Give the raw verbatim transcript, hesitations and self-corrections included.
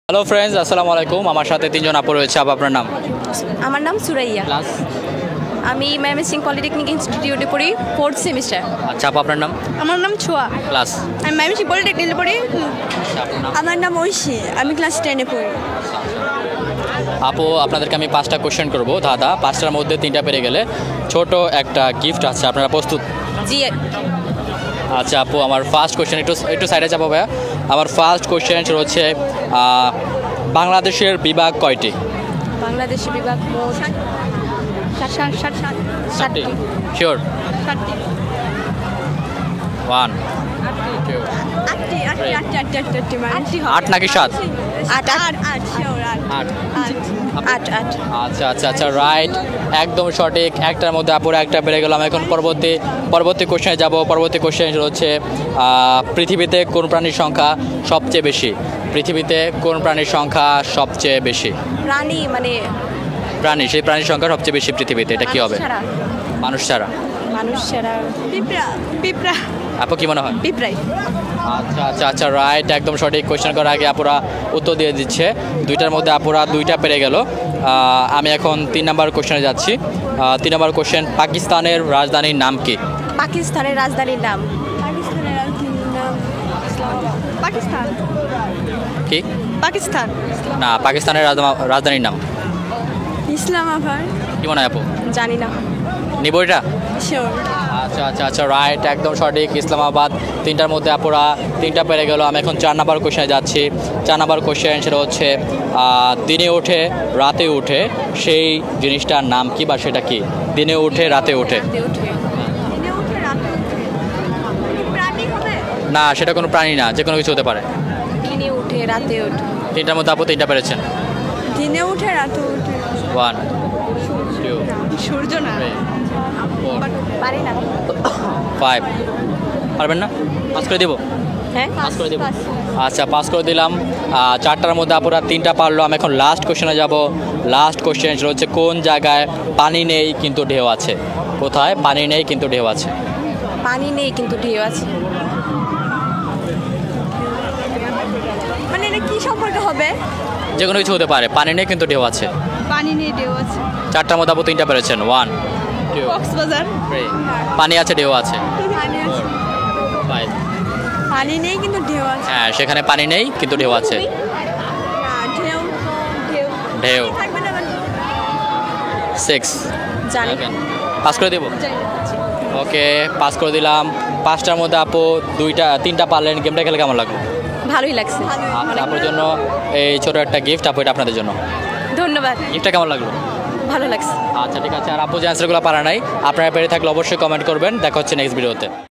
Hello friends, আসসালামু আলাইকুম। আমার সাথে তিনজন আপু রয়েছে। আপু, আপনার নাম? আমার নাম সুরাইয়া। ক্লাস? আমি ময়মনসিংহ পলিটেকনিক ইনস্টিটিউটে পড়ি, ফোর্থ সেমিস্টার। আচ্ছা আপু, আপনার নাম? আমার নাম ছোয়া। ক্লাস? আমি ময়মনসিংহ পলিটেকনিকে পড়ি। আচ্ছা, আপনার নাম? আমার নাম ঐশী, আমি ক্লাস টেনে পড়ি। আপু, আপনাদেরকে আমি পাঁচটা কোশ্চেন করবো। দাদা, পাঁচটার মধ্যে তিনটা পেরে গেলে ছোট একটা গিফট আছে। আপনারা প্রস্তুত? জি। আচ্ছা আপু, আমার ফার্স্ট কোশ্চেন, একটু একটু সাইডে যাবো ভাইয়া। আমার ফার্স্ট কোশ্চেন হচ্ছে বাংলাদেশের বিভাগ কয়টি? বাংলাদেশের বিভাগ মোট ষাটটি। শিওর? ওয়ান, টু, আট নাকি সাত? আট আট আট আট। আট আট আচ্ছা আচ্ছা আচ্ছা রাইট, একদম সঠিক। একটার মধ্যে আপুরা একটা বেড়ে গেলাম। এখন পরবর্তী পরবর্তী কোশ্চেনে যাব। পরবর্তী কোশ্চেন হচ্ছে পৃথিবীতে কোন প্রাণীর সংখ্যা সবচেয়ে বেশি? পৃথিবীতে কোন প্রাণীর সংখ্যা সবচেয়ে বেশি? প্রাণী মানে প্রাণী, সেই প্রাণীর সংখ্যা সবচেয়ে বেশি পৃথিবীতে, এটা কি হবে? মানুষ ছাড়া। মানুষ ছাড়া পিঁপড়া। পিঁপড়া আপু, কি মনে হয়? পিঁপড়াই। আচ্ছা আচ্ছা আচ্ছা রাইট, একদম সঠিক। কোয়েশ্চেন করার আগে আপুরা উত্তর দিয়ে দিচ্ছে। দুইটার মধ্যে আপুরা দুইটা পেরে গেল। আমি এখন তিন নম্বর কোশ্চেনে যাচ্ছি। তিন নম্বর কোশ্চেন, পাকিস্তানের রাজধানীর নাম কি? পাকিস্তানের রাজধানীর নাম পাকিস্তানের রাজধানীর নাম পাকিস্তান। কি? পাকিস্তান না, পাকিস্তানের রাজধা- রাজধানীর নাম ইসলামাবাদ। কি মনে হয় আপু? জানি না। নিব এটা? শিওর। আচ্ছা আচ্ছা আচ্ছা রাইট, একদম সঠিক, ইসলামাবাদ। তিনটার মধ্যে আপুরা তিনটা পেরে গেল। আমি এখন চার নাম্বার কোশ্চেনে যাচ্ছি। চার নাম্বার কোশ্চেন সেটা হচ্ছে দিনে ওঠে রাতে উঠে সেই জিনিসটার নাম কি বা সেটা কি? দিনে উঠে রাতে উঠে। না, সেটা কোনো প্রাণী না, যে কোনো কিছু হতে পারে। দিনে উঠে রাতে উঠে। তিনটার মধ্যে আপু তিনটা পেরেছেন। দিনে উঠে রাতে উঠে। ওয়ান, টু, সূর্য না। থ্রি, ফোর, পারি না। ফাইভ। পারবেন না? পাস করে দেবো? হ্যাঁ, পাস করে দেবো। আচ্ছা, পাস করে দিলাম। চারটার মধ্যে আপুরা তিনটা পারলো। আমি এখন লাস্ট কোশ্চেনে যাব। লাস্ট কোশ্চেন হচ্ছে কোন জায়গায় পানি নেই কিন্তু ঢেউ আছে? কোথায় পানি নেই কিন্তু ঢেউ আছে? পানি নেই কিন্তু ঢেউ আছে, মানে এটা কি সম্পর্ক হবে? যে কোনো কিছু হতে পারে। পানি নেই কিন্তু ঢেউ আছে। পানি নেই ঢেউ আছে। চারটার মধ্যে আপু তিনটা পেরেছেন। One, two, Cox's Bazar. থ্রি। পানি আছে, ঢেউ আছে। পানি আছে। ফাইভ। পানি নেই কিন্তু ঢেউ আছে। হ্যাঁ, সেখানে পানি নেই কিন্তু ঢেউ আছে। না, ঢেউ ঢেউ ঢেউ। থাকবে না মানে। সিক্স। জানি। পাস করে দেবো? ওকে, পাস করে দিলাম। পাঁচটার মধ্যে আপু দুইটা তিনটা পারলেন। গেমটা খেলে কেমন লাগলো? ভালোই লাগছে। আচ্ছা, আপনার জন্য এই ছোটো একটা গিফট। আপু, এটা আপনাদের জন্য। ধন্যবাদ। গিফটটা কেমন লাগলো? ভালো লাগছে। আচ্ছা ঠিক আছে। আর আপু যে অ্যান্সারগুলো পারা নাই, আপনারা পেরে থাকলে অবশ্যই কমেন্ট করবেন। দেখা হচ্ছে নেক্সট ভিডিওতে।